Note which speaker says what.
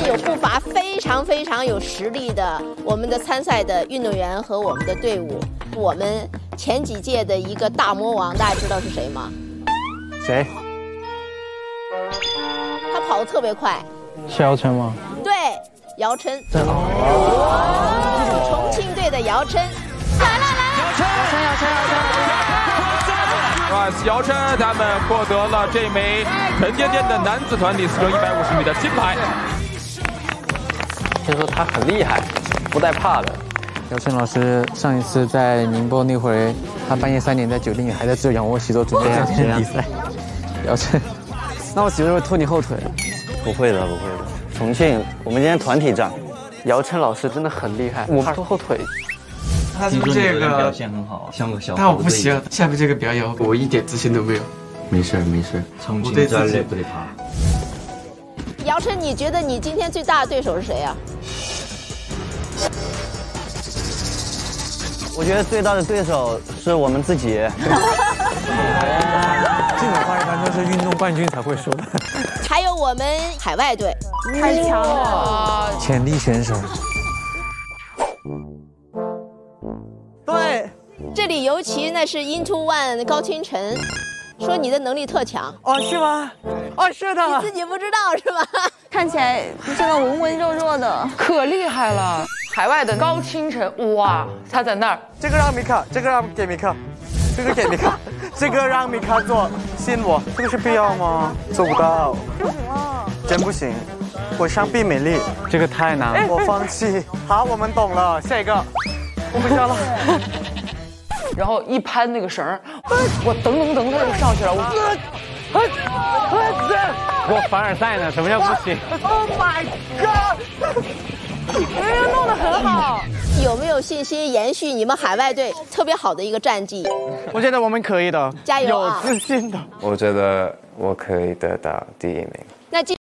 Speaker 1: 天有不乏非常有实力的我们的参赛的运动员和我们的队伍。我们前几届的一个大魔王，大家知道是谁吗？
Speaker 2: 谁？
Speaker 1: 他跑得特别快。
Speaker 2: 是姚晨吗？
Speaker 1: 对，姚琛。重庆队的姚琛。
Speaker 3: 姚琛他们获得了这枚沉甸甸的男子团体4乘150米的金牌。
Speaker 2: 听说他很厉害，不带怕的。姚琛老师上一次在宁波那回，他半夜3点在酒店里还在做仰卧起坐准备今天比赛。姚琛，那我岂不是会拖你后腿？
Speaker 4: 不会的，不会的。重庆，我们今天团体战。
Speaker 2: 姚琛老师真的很厉害，我怕拖后腿。
Speaker 5: 他这个
Speaker 4: 表现很好，像个小。
Speaker 5: 但我不行，下面这个表演我一点自信都没有。
Speaker 4: 没事没事，重庆战略不得怕。
Speaker 1: 姚琛，你觉得你今天最大的对手是谁啊？
Speaker 4: 我觉得最大的对手是我们自己。
Speaker 2: 这种话一般都是运动冠军才会说的。
Speaker 1: 还有我们海外队，
Speaker 6: 太强了！
Speaker 2: 潜力选手。
Speaker 6: 对，
Speaker 1: 这里尤其那是 Into One 高清晨，说你的能力特强。
Speaker 6: 哦，是吗？哦，是的。
Speaker 1: 你自己不知道是吧？
Speaker 6: 看起来这个文文弱弱的，
Speaker 7: 可厉害了！海外的高清晨，哇，他在那儿。
Speaker 6: 这个让米卡，这个让给米卡，这个给米卡，这个让米卡做，信我，这个是必要吗？做不到，真不行，我上臂美丽，
Speaker 2: 这个太难了，
Speaker 6: 我放弃。好，我们懂了，下一个，我回家了。
Speaker 7: 然后一攀那个绳儿，我噔噔噔他就上去了，
Speaker 2: 我凡尔赛呢？什么叫不行
Speaker 6: ？Oh my god！
Speaker 7: 弄得很好。
Speaker 1: 有没有信心延续你们海外队特别好的一个战绩？
Speaker 6: 我觉得我们可以的，
Speaker 1: 加油啊！
Speaker 6: 有自信的。
Speaker 8: 我觉得我可以得到第1名。
Speaker 1: 那